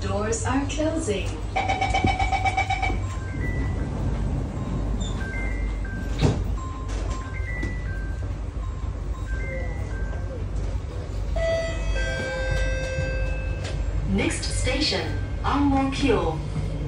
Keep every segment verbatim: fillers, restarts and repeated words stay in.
Doors are closing. Next station, M R Q.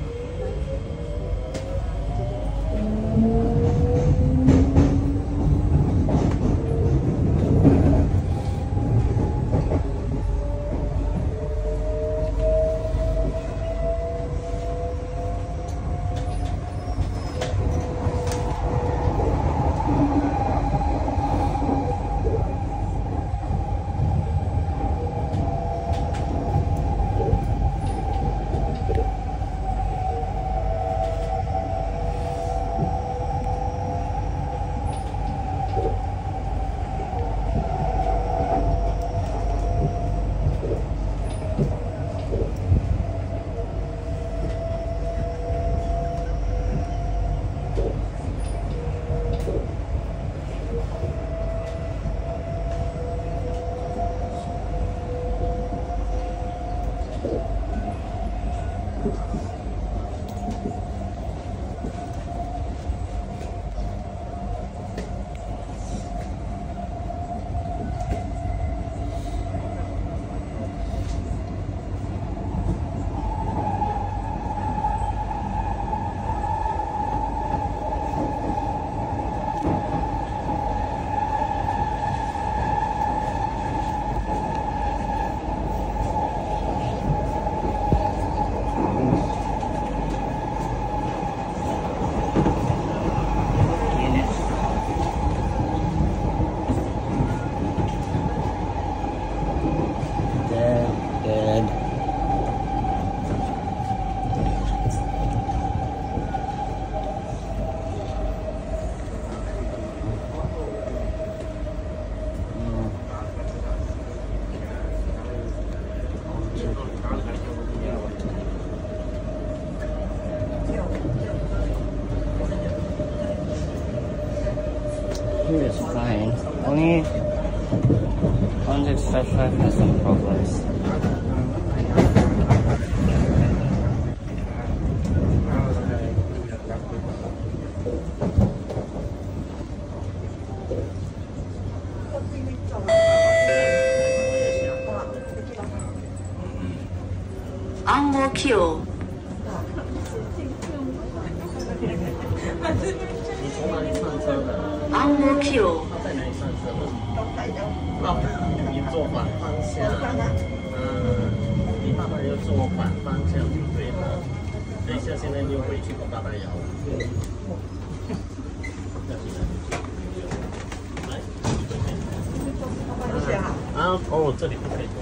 Here is fine. Only one six five five has some problems. M R Q. 你从哪里上车的 M R Q. 他在哪里上车的？哦，你坐反方向。嗯，你爸爸要坐反方向就对了。等一下，现在溜回去跟爸爸摇。来。啊，哦，这里不可以。